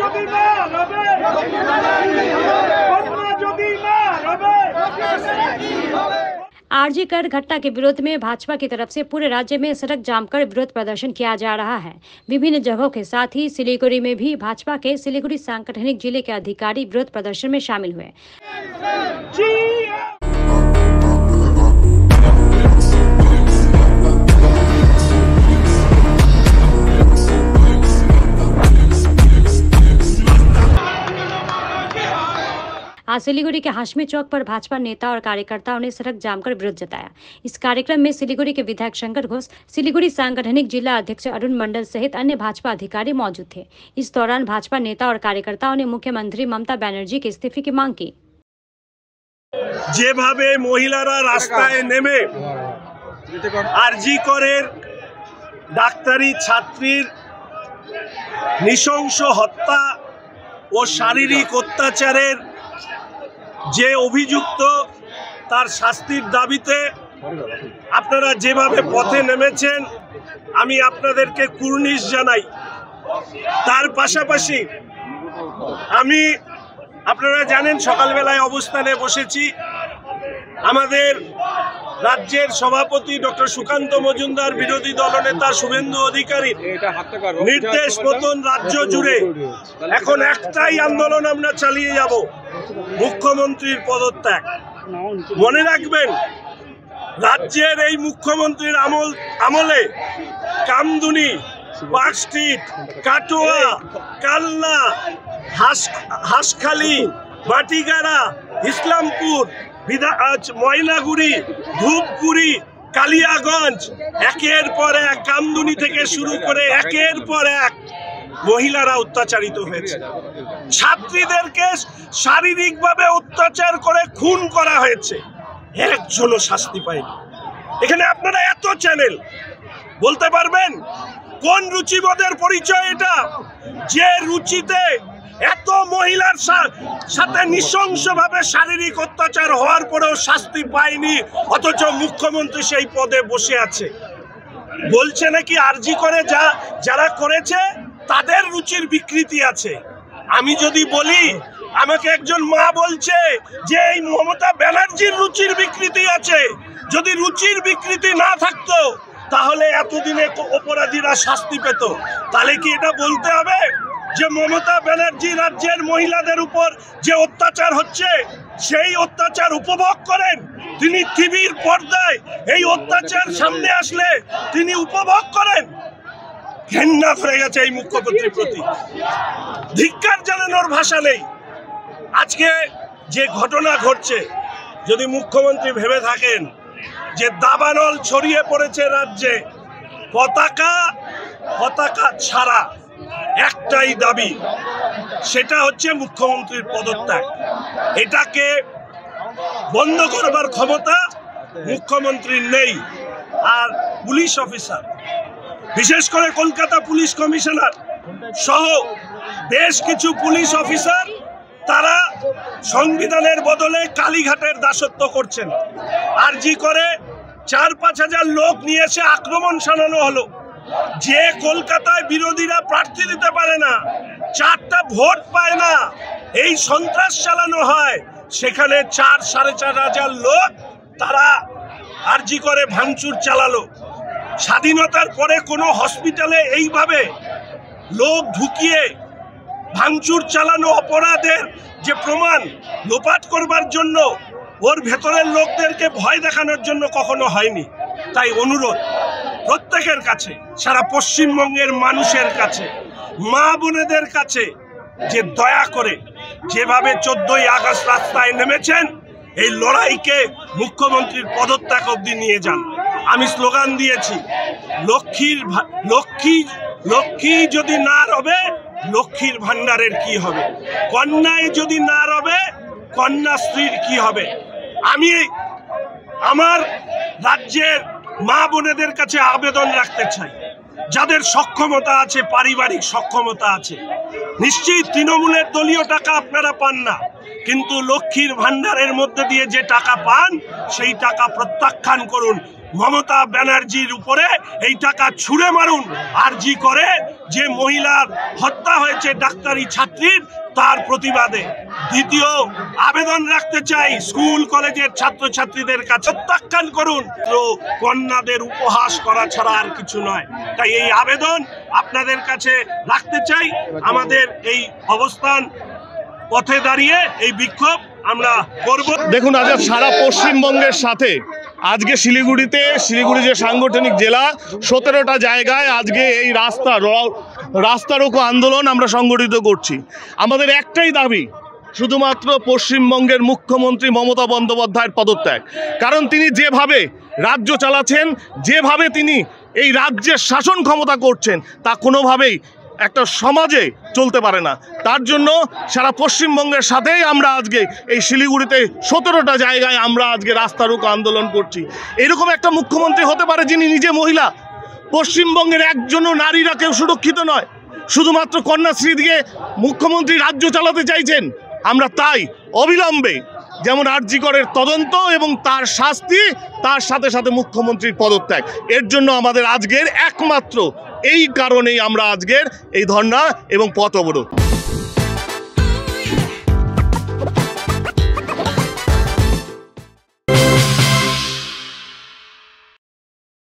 RG कर घटना के विरोध में भाजपा की तरफ से पूरे राज्य में सड़क जाम कर विरोध प्रदर्शन किया जा रहा है। विभिन्न जगहों के साथ ही सिलीगुड़ी में भी भाजपा के सिलीगुड़ी सांगठनिक जिले के अधिकारी विरोध प्रदर्शन में शामिल हुए। आज सिलीगुड़ी के हाशमी चौक पर भाजपा नेता और कार्यकर्ताओं ने सड़क जाम कर विरोध जताया। इस कार्यक्रम में सिलीगुड़ी के विधायक शंकर घोष, सिलीगुड़ी सांगठनिक जिला अध्यक्ष अरुण मंडल सहित अन्य भाजपा अधिकारी मौजूद थे। इस दौरान भाजपा नेता और कार्यकर्ताओं ने मुख्यमंत्री ममता बनर्जी के इस्तीफे की मांग की। যেভাবে মহিলারা রাস্তায় নেমে আরজি করের ডাক্তারি ছাত্রীর নৃশংস হত্যা ও শারীরিক অত্যাচারের যে অভিযুক্ত তার শাস্তির দাবিতে আপনারা যেভাবে পথে নেমেছেন আমি আপনাদেরকে কুর্নিশ জানাই। তার পাশাপাশি আমি আপনারা জানেন সকালবেলায় অবস্থানে বসেছি। আমাদের রাজ্যের সভাপতি ডক্টর সুকান্ত মজুমদার, বিরোধী দলনেতা শুভেন্দু অধিকারী নির্দেশ মতন রাজ্য জুড়ে এখন একটাই আন্দোলন আমরা চালিয়ে যাব, মুখ্যমন্ত্রীর পদত্যাগ। মনে রাখবেন, রাজ্যের এই মুখ্যমন্ত্রীর আমলে কামদুনি, পার্ক স্ট্রিট, কাটোয়া, কালনা, হাঁসখালি, বাটিগাড়া, ইসলামপুর, ময়নাগুড়ি, ধূপগুড়ি, কালিয়াগঞ্জ একের পর এক, কামদুনি থেকে শুরু করে একের পর এক মহিলারা অত্যাচারিত হয়েছে। ছাত্রীদেরকে শারীরিকভাবে অত্যাচার করে খুন করা হয়েছে, একজনও শাস্তি পায়নি। এখানে আপনারা এত চ্যানেল, বলতে পারবেন কোন রুচিবোধের পরিচয় এটা? যে রুচিতে এত মহিলার সাথে নৃশংসভাবে শারীরিক অত্যাচার হওয়ার পরেও শাস্তি পায়নি, অথচ মুখ্যমন্ত্রী সেই পদে বসে আছে। বলছে নাকি আরজি করে যারা করেছে তাদের রুচির বিকৃতি আছে। আমি যদি বলি, আমাকে একজন মা বলছে যে এই মমতা ব্যানার্জির রুচির বিকৃতি আছে। যদি রুচির বিকৃতি না থাকতো তাহলে এতদিনে অপরাধীরা শাস্তি পেত। তাহলে কি এটা বলতে হবে যে মমতা ব্যানার্জি রাজ্যের মহিলাদের উপর যে অত্যাচার হচ্ছে সেই অত্যাচার উপভোগ করেন? তিনি টিভির পর্দায় এই অত্যাচার সামনে আসলে তিনি উপভোগ করেন? ঘেন্না করে গেছে এই মুখ্যমন্ত্রীর প্রতি, ধিক্কার জানানোর ভাষা নেই। আজকে যে ঘটনা ঘটছে, যদি মুখ্যমন্ত্রী ভেবে থাকেন যে দাবানল ছড়িয়ে পড়েছে রাজ্যে, পতাকা ছাড়া একটাই দাবি, সেটা হচ্ছে মুখ্যমন্ত্রীর পদত্যাগ। এটাকে বন্ধ করবার ক্ষমতা মুখ্যমন্ত্রীর নেই। আর পুলিশ অফিসার, বিশেষ করে কলকাতা পুলিশ কমিশনার সহ বেশ কিছু পুলিশ অফিসার, তারা সংবিধানের বদলে কালীঘাটের দাসত্ব করছেন। আরজি করে ৪-৫ হাজার লোক নিয়ে এসে আক্রমণ শানানো হলো। যে কলকাতায় বিরোধীরা প্রার্থী দিতে পারে না, 4টা ভোট পায় না, এই সন্ত্রাস চালানো হয়, সেখানে ৪-৪.৫ হাজার লোক তারা আরজি করে ভাঙচুর চালালো। স্বাধীনতার পরে কোনো হসপিটালে এইভাবে লোক ঢুকিয়ে ভাঙচুর চালানো অপরাধের যে প্রমাণ লোপাট করবার জন্য, ওর ভেতরের লোকদেরকে ভয় দেখানোর জন্য কখনো হয়নি। তাই অনুরোধ প্রত্যেকের কাছে, সারা পশ্চিমবঙ্গের মানুষের কাছে, মা বোনেদের কাছে, যে দয়া করে যেভাবে 14ই আগস্ট রাস্তায় নেমেছেন, এই লড়াইকে মুখ্যমন্ত্রীর পদত্যাগ অবধি নিয়ে যান। আমি স্লোগান দিয়েছি, লক্ষ্মী যদি না রবে লক্ষ্মীর ভান্ডারের কি হবে, কন্যায় যদি না রবে কন্যাশ্রীর কি হবে। আমি আমার রাজ্যের মা বোনেদের কাছে আবেদন রাখতে চাই, যাদের সক্ষমতা আছে, পারিবারিক সক্ষমতা আছে, নিশ্চয়ই তৃণমূলের দলীয় টাকা আপনারা পান না, কিন্তু লক্ষ্মীর ভান্ডারের মধ্যে দিয়ে যে টাকা পান সেই টাকা প্রত্যাখ্যান করুন। মমতা ব্যানার্জির উপরে এই টাকা ছুঁড়ে মারুন। আরজি করে যে মহিলার হত্যা হয়েছে ডাক্তারি ছাত্রীর, তার প্রতিবাদে। দ্বিতীয় আবেদন রাখতে চাই স্কুল কলেজের ছাত্রছাত্রীদের কাছে, প্রত্যাখ্যান করুন। কন্যাদের উপহাস করা ছাড়া আর কিছু নয়। তাই এই আবেদন আপনাদের কাছে রাখতে চাই। আমাদের এই অবস্থান, পথে দাঁড়িয়ে এই বিক্ষোভ আমরা করব। দেখুন, আজ সারা পশ্চিমবঙ্গের সাথে আজকে শিলিগুড়ি যে সাংগঠনিক জেলা, 17টা জায়গায় আজকে এই রাস্তা রোকো আন্দোলন আমরা সংগঠিত করছি। আমাদের একটাই দাবি, শুধুমাত্র পশ্চিমবঙ্গের মুখ্যমন্ত্রী মমতা বন্দ্যোপাধ্যায়ের পদত্যাগ। কারণ তিনি যেভাবে রাজ্য চালাচ্ছেন, যেভাবে তিনি এই রাজ্যের শাসন ক্ষমতা করছেন, তা কোনোভাবেই একটা সমাজে চলতে পারে না। তার জন্য সারা পশ্চিমবঙ্গের সাথেই আমরা আজকে এই শিলিগুড়িতে 17টা জায়গায় আমরা আজকে রাস্তা রোকো আন্দোলন করছি। এরকম একটা মুখ্যমন্ত্রী হতে পারে যিনি নিজে মহিলা। পশ্চিমবঙ্গের একজনও নারীরা কেউ সুরক্ষিত নয়, শুধুমাত্র কন্যাশ্রী দিয়ে মুখ্যমন্ত্রী রাজ্য চালাতে চাইছেন। আমরা তাই অবিলম্বে যেমন আরজি করের তদন্ত এবং তার শাস্তি, তার সাথে সাথে মুখ্যমন্ত্রীর পদত্যাগ, এর জন্য আমাদের আজকের একমাত্র এই কারণেই আমরা আজকের এই ধর্ণা এবং পথ অবরোধ।